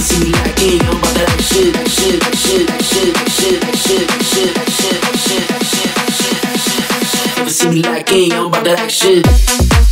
see me like king, I'm about to act shit, shit, shit, shit, shit, shit, shit, shit, shit, shit, shit. Never see me like king, I'm about to act shit.